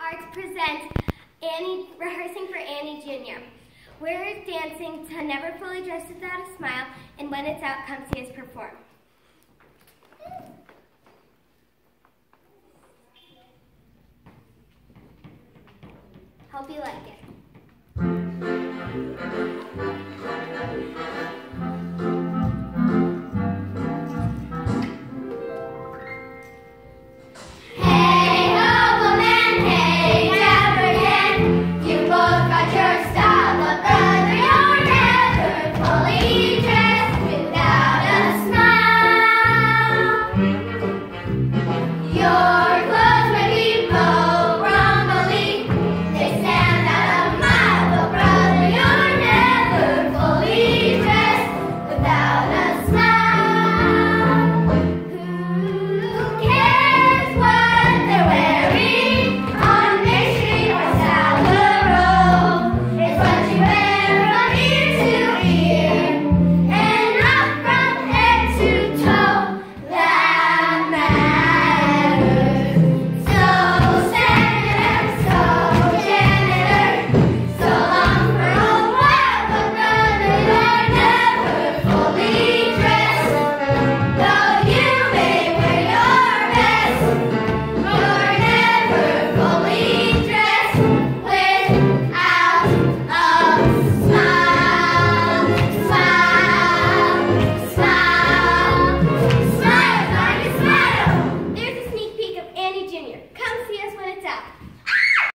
are to present Annie, rehearsing for Annie Jr. We're dancing to Never Fully Dressed Without a Smile, and when it's out, come see us perform. Hope you like it.